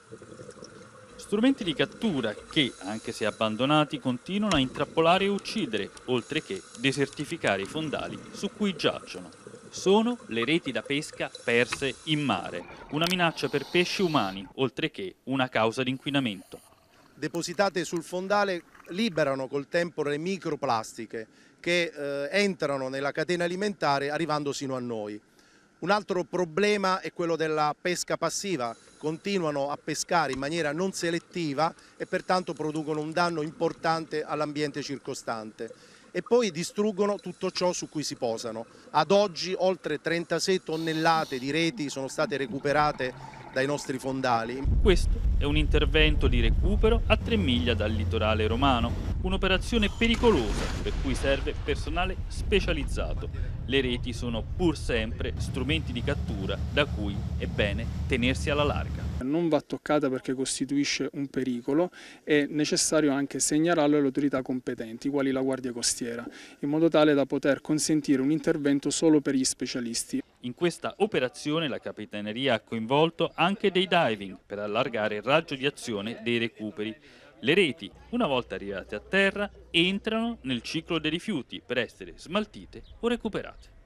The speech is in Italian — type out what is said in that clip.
Strumenti di cattura che, anche se abbandonati, continuano a intrappolare e uccidere, oltre che desertificare i fondali su cui giacciono. Sono le reti da pesca perse in mare, una minaccia per pesci umani, oltre che una causa di inquinamento. Depositate sul fondale liberano col tempo le microplastiche che entrano nella catena alimentare arrivando sino a noi. Un altro problema è quello della pesca passiva, continuano a pescare in maniera non selettiva e pertanto producono un danno importante all'ambiente circostante e poi distruggono tutto ciò su cui si posano. Ad oggi oltre 36 tonnellate di reti sono state recuperate dai nostri fondali. Questo è un intervento di recupero a 3 miglia dal litorale romano, un'operazione pericolosa per cui serve personale specializzato. Le reti sono pur sempre strumenti di cattura da cui è bene tenersi alla larga. Non va toccata perché costituisce un pericolo, è necessario anche segnalarlo alle autorità competenti, quali la Guardia Costiera, in modo tale da poter consentire un intervento solo per gli specialisti. In questa operazione la Capitaneria ha coinvolto anche dei diving per allargare il raggio di azione dei recuperi. Le reti, una volta arrivate a terra, entrano nel ciclo dei rifiuti per essere smaltite o recuperate.